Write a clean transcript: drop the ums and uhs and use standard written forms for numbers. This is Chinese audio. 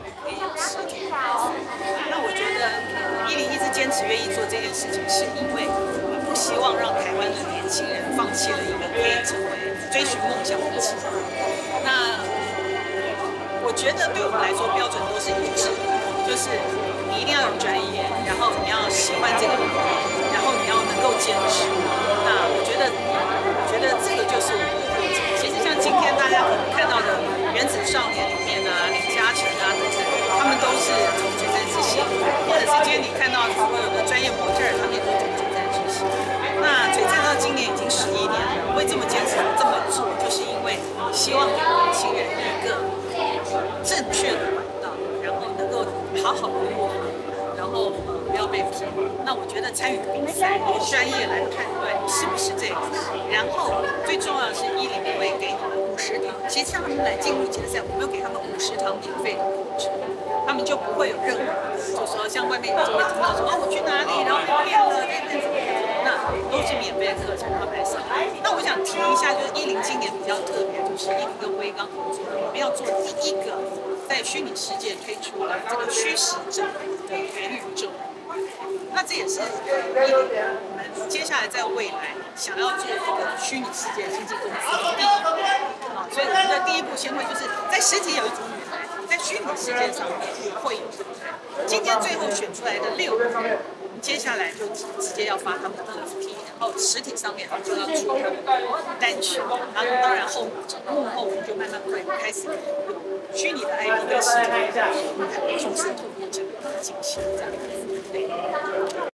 也有实体的。那我觉得101一直坚持愿意做这件事情，是因为不希望让台湾的年轻人放弃了一个可以成为追寻梦想的机会。那我觉得对我们来说标准都是一致的，就是你一定要有专业，然后你要喜欢这个领域，然后你要能够坚持。那我觉得这个就是我们的过程。其实像今天大家可能看到的《原子少年》里面啊，李嘉诚啊等等，他们都是从璀璨之星，或者是今天你看到所有的专业模特儿，他们也都从璀璨之星。那璀璨到今年已经11年了，会这么坚持这么做，就是因为希望给年轻人一个正确的管道，然后能够好好的入行，然后不要被骗。那我觉得参与比赛，由专业来判断是不是这个。然后最重要的是101会给你们50堂，其实像他们来进入决赛，我们有给他们50堂免费的课程，他们就不会有任何的，就说像外面有时候会听到说哦我去哪里，然后被骗了，那都是免费的课程，他们来上。那我想提一下，就是101今年比较特别，就是101跟威刚合作，我们要做第一个在虚拟世界推出了这个虚实整合的元宇宙。那这也是我们接下来在未来想要做一个虚拟世界经纪公司的第一步啊，所以我们的第一步先会就是在实体有一组女孩，在虚拟世界上面也会有女孩。今天最后选出来的6个人，我们接下来就直接要发他们的 NFT， 然后实体上面他们就要出他们的单曲，然后当然幕后我们就慢慢会开始有虚拟的 IP 跟实体的 IP， 同时透过这个进行这样子。对。